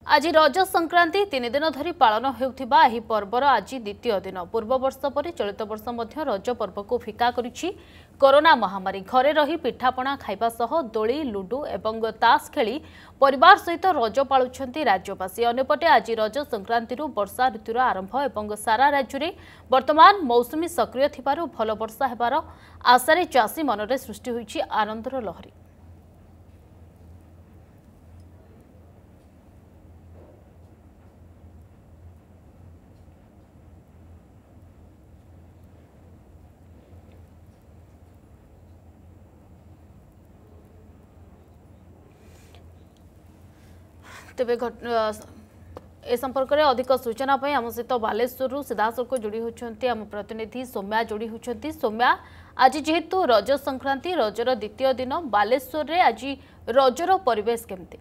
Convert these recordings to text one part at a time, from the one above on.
आज रज संक्रांति 3 दिन धरी पालन हेउथिबा एही पर्वर आज द्वितीय दिन। पूर्व वर्ष पर चलित वर्ष मध्य रज पर्व को फिका करिछि कोरोना महामारी। घरे रही पिठापणा खाइबा सह दोली लुडु एवं तास खेली परिवार सहित रज पालुछंती राज्यवासी। अन्यपटे आज रज संक्रांति वर्षा ऋतुर आरंभ एवं सारा राज्य में वर्तमान मौसुमी सक्रिय थिबारु भल वर्षा हेबार आशारे चाषी मनरे सृष्टि होइछि आनंदर लहरी। तेबे ए संपर्क में अधिक सूचना आम सहित बालेश्वर सीधासख जोड़ी होती आम प्रतिनिधि सौम्या जोड़ी होती। सौम्या, आज जेहेतु रज संक्रांति रजर द्वितीय दिन बालेश्वर रे आज रजर परिवेश केमती?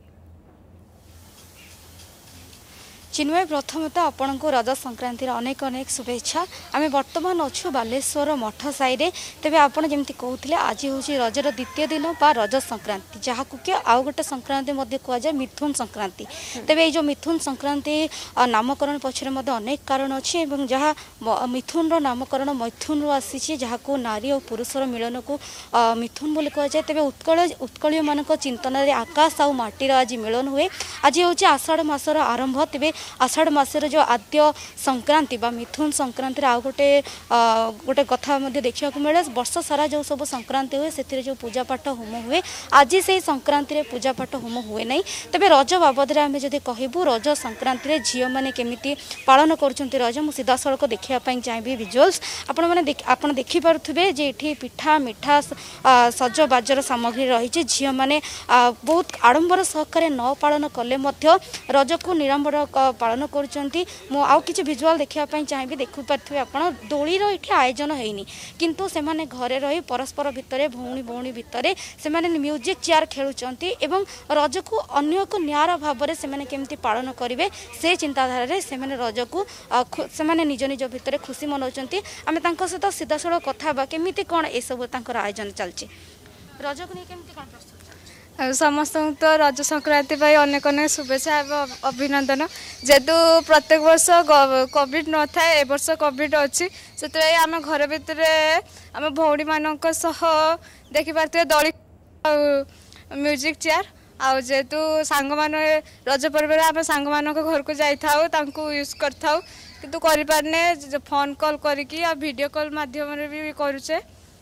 चिन्मय, प्रथमतः आपण को रज संक्रांति अनेक अनेक शुभेच्छा। आम बर्तमान अच्छु बालेश्वर मठ साई रे। तेबे आपण जेमती कहूले आज हूँ रजर द्वितीय दिन बा रज संक्रांति, जहाँ को कि आउ गोटे संक्रांति कह जाए मिथुन संक्रांति। तेबे जो मिथुन संक्रांति नामकरण पछरे अनेक कारण अच्छी, जहाँ मिथुन रो नामकरण मैथुन रो आसी, जहाँ को नारी और पुरुषर मिलन को मिथुन बोली कह जाए। तेबे उत्कलीय मान चिंतन आकाश आउ माटीर आज मिलन हुए। आज हूँ आषाढ़ मासर आरंभ। तेबे आषाढ़ मासर जो आद्य संक्रांति बा मिथुन संक्रांति आउ गोटे कथा देखा मिले। वर्ष सारा जो सब संक्रांति हुए से जो पूजा पाठ होम हुए, आज से संक्रांति पूजा पाठ होम हुए ना। तेबे रज बाबद आम जब कहबू रज संक्रांति झील मैंने केमिति पालन कर रज, मु सीधा सड़क देखापी चाहिए विजुअल्स। आप देखिपे जे ये पिठा मिठा सजबाजर सामग्री रही। झील मैंने बहुत आडंबर सहकारे न पालन कले रज को निरांबर पालन करुँच। मुझे विजुआल देखापी चाहिए। देखिपे आप दोलीर ये आयोजन होनी, किंतु से माने घरे रही परस्पर भितर भौणी भौणी भितर से म्यूजिक चेयर खेलुंट एवं रज को अन्य को न्यारा भाव में से केमती पालन करेंगे से चिंताधारा से रज को से निज निज भितर खुशी मनाउछंती। आम सहित सीधा सड़क कथा केमिति कौन ये सब आयोजन चलती रज को नहीं केमिति कौन प्रस्तुत समस्त तो रज संक्रांति अनेक अनेक शुभेच्छा एवं अभिनंदन। जेहेतु प्रत्येक वर्ष कोविड न था, ए वर्ष कोविड अच्छी से आम घर भितर आम भौणी मान देखिपे दली म्यूजिक चेयर आउ जेहेतु सांग मान रज पर्व आम सांग मान घर को जाऊँ यूज कर किंतु करने फोन कॉल करके वीडियो कॉल माध्यम भी करुचे।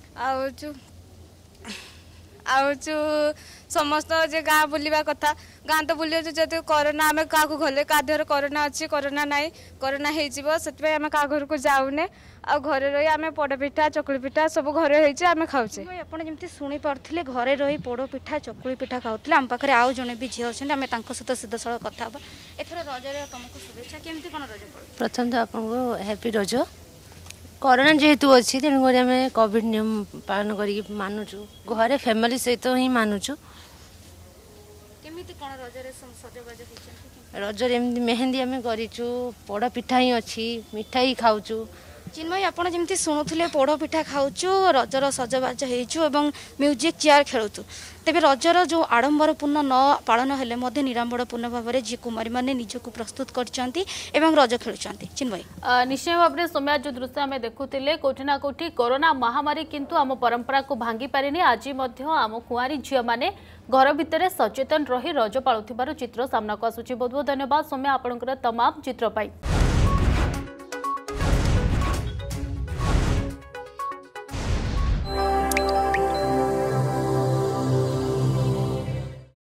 आउ समस्त जे गाँ बुलवा कथा गाँ तो बुले जो कोरोना आम क्या गले क्या देहर कोरोना अच्छी कोरोना नाई कोरोना होते आम क्या घर को जाऊने आ घरे रही आम पोड़पिठा चकुली पिठा सब घरे आम खाऊे। आपड़ी शुणी पारे घरे रही पोड़पिठा चकुली पिठा खाऊे। आम पाखे आउ जड़े भी झील अच्छे आम सहित सीधा सड़क कथा एथर रजरे तुमको शुभेच्छा। केमती कौन रज? प्रथम तो आपको हैप्पी रज। कोरोना जेहेतु अच्छी तेणुक आम कोविड नियम पालन कर मानुचु, घरे फैमिली सहित ही मानुचु। रजर एमती मेहंदी आम करूँ, पोड़ पिठा ही अच्छी, मिठा ही खाऊँ। चिन्मय, आप जमी शुणुले पोड़ पिठा खाऊँ, रजर सजबाज हो म्यूजिक चेयर खेलु। तेबे रजर जो आडंबरपूर्ण न पालन हेले निरांबरपूर्ण भाव में झी कुमारी मैंने निजक प्रस्तुत कर रज खेलुंट। चिन्मय, निश्चय भाव में सौम्या जो दृश्य आम देखुले कोठी ना कोठी कोरोना महामारी किंतु आम परंपरा को भांगी पारिनी। आज आम कुआरी झील मैंने घर भितर सचेतन रही रज पालुथिबार चित्र सामना को आसुची। बहुत बहुत धन्यवाद सौम्या आपनकर तमाम चित्र पाई।